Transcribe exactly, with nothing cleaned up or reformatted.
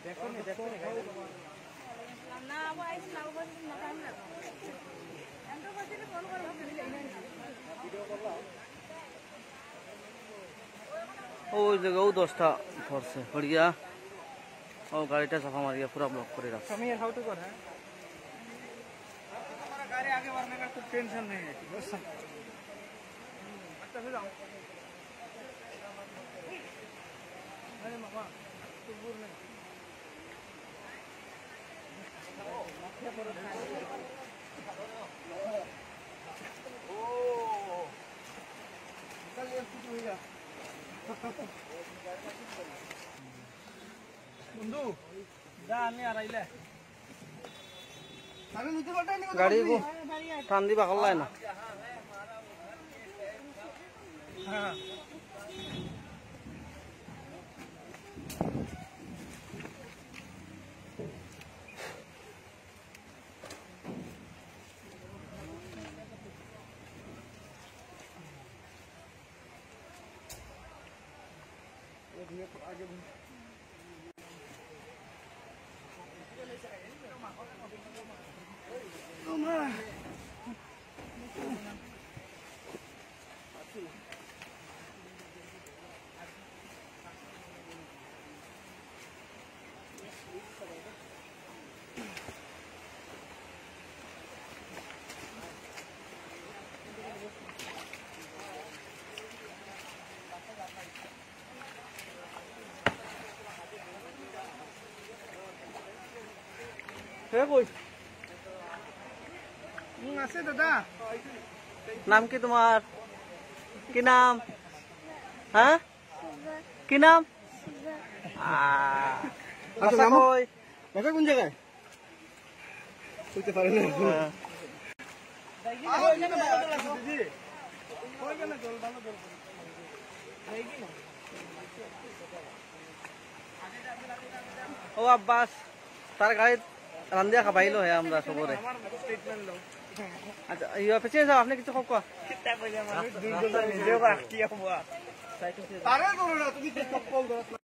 ওই জায়গাও দশটা ধরছে হরিয়া ও গাড়িটা চাপা মারিয়া পুরা ব্লক করে রাখছে আমি হাউ টু कर है हमारा गाड़ी आगे बढ़ने का कुछ टेंशन नहीं है बस अच्छा से जाओ अरे मामा तू दूर नहीं ओ चल ये कुछ होगा बंधु जा আমি আর আইলে আমি নিতে পারতাই না গাড়ি টান দিবা কল্লাই না হ্যাঁ ये आगे হে কই আছে দাদা নাম কি তোমার কি নাম হ্যাঁ কি নাম আচ্ছা নাম কই বাসা কোন জায়গায় কইতে পারে না ওইখানে ভালো জল আছে দিদি ওইখানে জল ভালো জল এই কি না ও আব্বাস তার গাড়ি রান্দিয়া খাবাইলো হে আমরা সবরে আমার স্টেটমেন্ট দাও আচ্ছা ইয়া পেছে যাও আপনি কিছু কোক কিতা কইলা মানুষ দুই জন নিজেও রাখতি আপা তারে করো না তুমি তো চপ্পল দাও